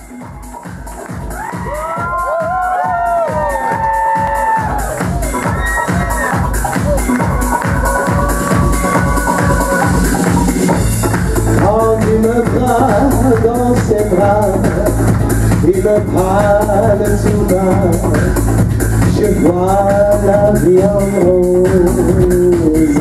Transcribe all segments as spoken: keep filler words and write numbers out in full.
Quand il me prend dans ses bras, il me parle tout bas, je vois la vie en rose.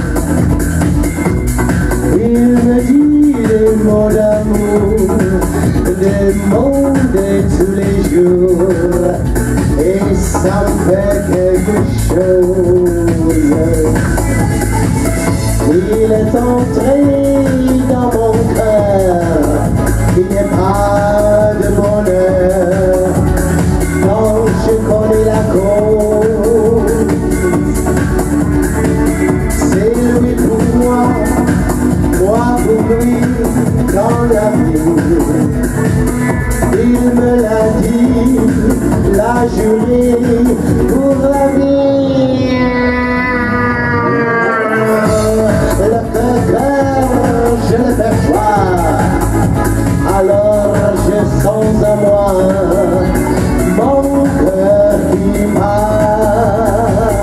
Il me dit des mots d'amour, des mots de tous les jours, et ça me fait quelque chose. Il est entré dans mon cœur, il n'y a pas de bonheur quand je connais la cause. C'est lui pour moi, moi pour lui dans la vie. Il me l'a dit, l'a juré pour la vie. Je le perçois, alors je sens à moi mon cœur qui bat.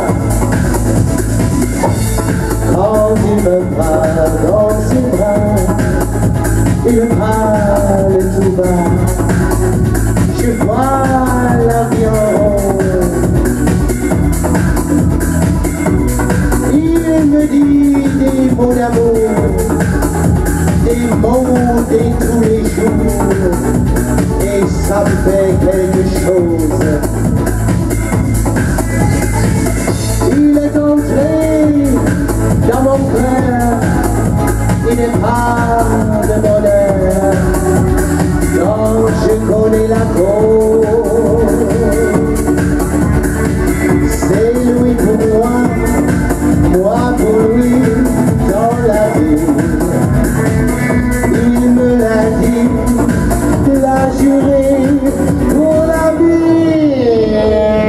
Quand il me prend dans ses bras, il parle tout bas, je vois la vie en rose. Il me dit des mots d'amour, des mots de tous les jours, et ça me fait quelque chose. Il est entré dans mon cœur, il n'est pas de bonheur, donc je connais la cause. C'est lui pour moi, moi pour lui dans la vie. Il me l'a dit, l'a juré pour la vie.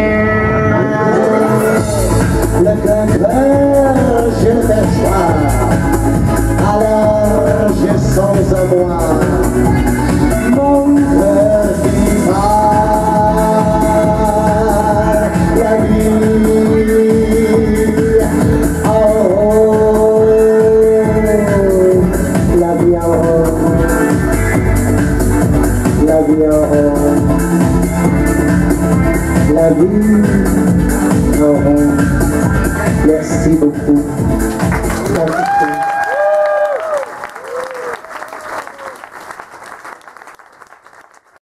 Le cœur, je le perçois, alors je sens à moi mon cœur qui bat la vie. Oh, la vie en rose, la vie en rose, la vie en rose. Merci beaucoup. Merci.